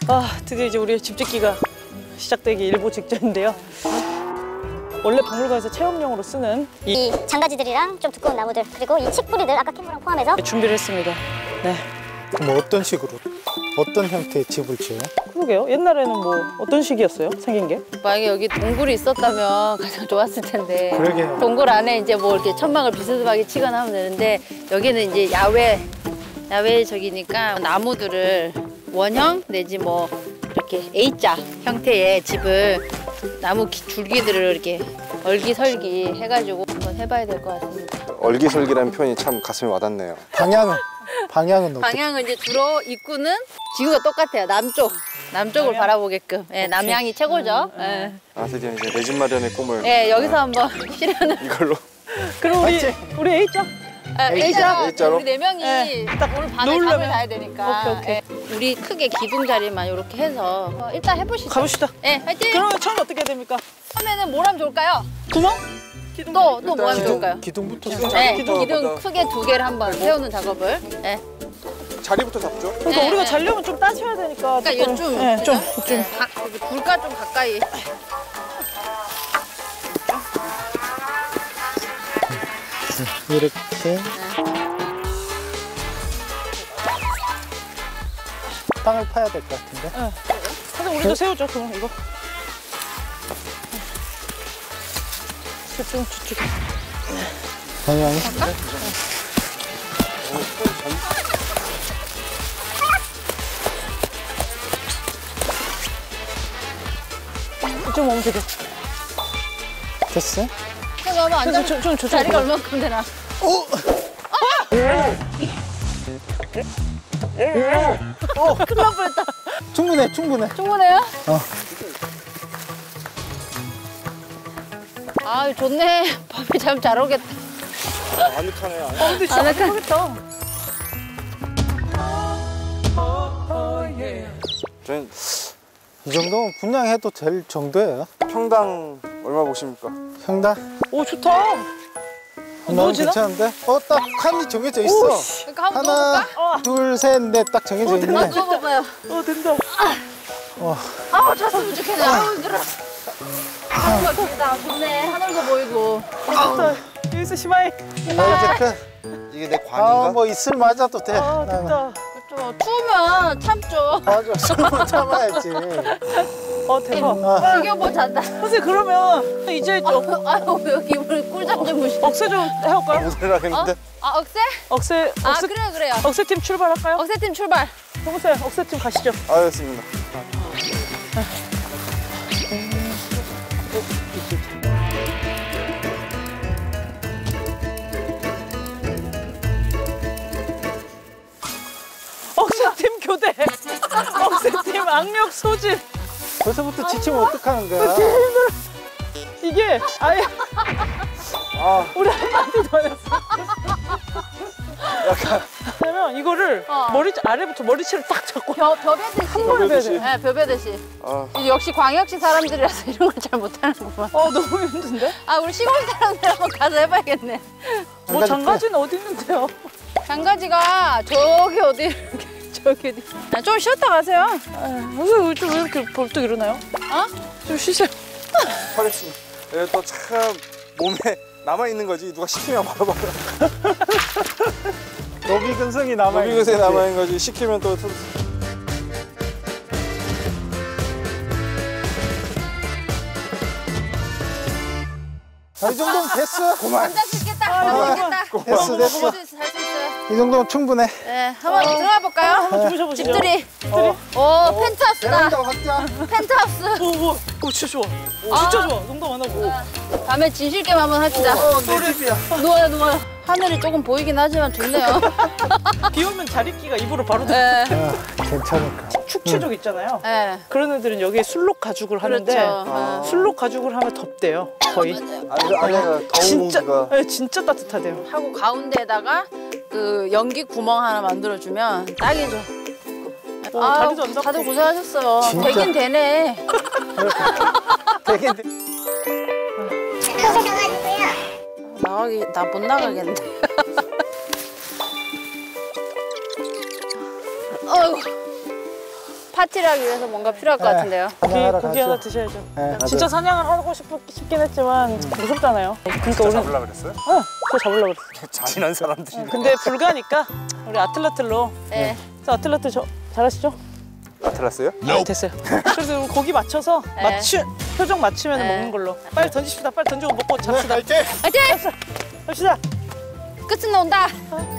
드디어 이제 우리의 집 짓기가 시작되기 일보 직전인데요. 원래 박물관에서 체험용으로 쓰는 이 장가지들이랑 좀 두꺼운 나무들, 그리고 이 칡뿌리들, 아까 캔모랑 포함해서 준비를 했습니다. 네. 그럼 어떤 식으로? 어떤 형태의 집을 지어요? 그러게요. 옛날에는 뭐 어떤 식이었어요? 생긴 게? 만약에 여기 동굴이 있었다면 가장 좋았을 텐데. 그러게요. 동굴 안에 이제 뭐 이렇게 천막을 비스듬하게 치거나 하면 되는데 여기는 이제 야외적이니까 나무들을 원형 내지 뭐 이렇게 A자 형태의 집을 나무 줄기들을 이렇게 얼기설기 해가지고 한번 해봐야 될 것 같습니다. 얼기설기라는 표현이 참 가슴에 와닿네요. 방향은 어떻게? 방향은 이제 주로 입구는 지구가 똑같아요. 남쪽을 바라보게끔. 예, 남향이 최고죠. 예. 드디어 이제 내 집 마련의 꿈을. 예, 여기서 한번 실현을. 이걸로. 그럼 우리 A자? A자로? 우리 네 명이 딱 오늘 밤에 놀려면? 잠을 자야 되니까. 오케이. 예, 우리 크게 기둥 자리만 이렇게 해서 일단 해보시죠. 가봅시다. 예, 화이팅! 그러면 처음 어떻게 해야 됩니까? 처음에는 뭘 하면 좋을까요? 구멍? 또 뭐 하면 좋을까요? 기둥부터 네, 기둥 기둥 크게 2개를 한번 세우는 작업을. 네. 자리부터 잡죠? 그러니까 우리가 자려면 좀 따셔야 되니까. 그러니까 요쯤. 네, 좀. 불가 좀 가까이. 이렇게 땅을 파야 될 것 같은데? 네. 근데 우리도 세우죠, 그럼 이거. 좀 저쪽에. 방향이? 좀 오면 되겠 됐어? 그거 하면 안 좀 자리가 얼마큼 되나? 큰일 날 뻔했다. 충분해. 충분해요? 아, 좋네. 밤에 잠 잘 오겠다. 아늑하네요. 근데 진짜 아늑하겠다. 저는 이 정도면 분양해도 될 정도예요. 평당 얼마 보십니까? 형당? 오, 좋다. 너무 괜찮은데? 딱 칸이 정해져 있어. 그러니까 한번 하나, 누워볼까? 둘, 셋, 넷 딱 정해져 있네. 누워봐봐요. 된다. 아우, 잤으면 좋겠네. 아우, 힘들어. 하늘가 좋다. 좋네. 하늘도 보이고. 좋다. 여기서 심하이. 이게 내 관인가? 뭐 있을 맞아도 돼. 나는. 됐다. 그렇죠. 추우면 참죠. 맞아, 술을 참아야지. 대박. 이겨보 잔다. 선생님, 그러면 이제 아유, 여기 우리 꿀잠 좀 무시. 억새 좀 해볼까요? 못을 하겠는데? 억새? 억새. 그래요. 억새팀 출발할까요? 억새팀 출발. 해보세요. 억새팀 가시죠. 알겠습니다. 억새팀 교대. 억새팀 악력 소진. 벌써부터 지치면 어떡하는 거야? 이게 아예 우리 한마디 더 했어. 그러면 이거를 아래부터 머리채를 딱 잡고 벼베듯이. 한 번에 베야 돼. 네, 벼베듯이. 이제 역시 광역시 사람들이라서 이런 걸 잘 못하는구만. 너무 힘든데? 우리 시골 사람들 한번 가서 해봐야겠네. 뭐 장가지는 어디 있는데요? 장가지가 저기 어디 저기 어디. 좀 쉬었다 가세요. 무슨 좀 왜 이렇게 벌떡 일어나요? 좀 쉬세요. 하겠습니다. 또 참 몸에 남아있는 거지 누가 시키면 바로 노비 근성이 남아있는 노비 근성이 남아있는 거지 시키면 또 이 정도면 됐어. 고만. 앉아 수 있겠다. 됐어. 할 수 있어요. 이 정도면 충분해. 네, 한번 들어가 볼까요? 주무셔보시죠. 집들이. 오, 펜트하우스다. 베란다 확장. 펜트하우스. 오, 진짜 좋아. 진짜 좋아. 농담 안 하고. 밤에 진실게임 한번 합시다. 내 집이야. 누워요. 하늘이 조금 보이긴 하지만 좋네요. 비 오면 자리끼가 입으로 바로 네. 괜찮을까. 축제족 있잖아요. 네. 그런 애들은 여기에 술록 가죽을 하는데 그렇죠. 술록 가죽을 하면 덥대요. 거의. 안에가 더운 공기가 네, 진짜 따뜻하대요. 하고 가운데에다가 그 연기 구멍 하나 만들어주면 딱이죠. 다리도 안 닿고. 다들 고생하셨어요. 진짜. 되긴 되네. 되게 나 못 나가겠는데. 어이구. 파티를 하기 위해서 뭔가 필요할 것 네. 같은데요. 사냥하러 고기 가죠. 하나 드셔야죠. 네, 진짜 사냥을 하고 싶긴 했지만 무섭잖아요. 그러니까 오늘 잡으려고 그랬어요? 저 잡으려고 그랬어. 잔인한 사람들이. 근데 불가니까 우리 아틀라틀로. 네. 자, 아틀라틀 잘하시죠? 아틀라스요? 됐어요. 그래서 고기 맞춰서 네. 표정 맞추면 네. 먹는 걸로. 빨리 던지십시다. 빨리 던지고 먹고 잡시다. 갈게. 화이팅! 갑시다. 끝은 온다.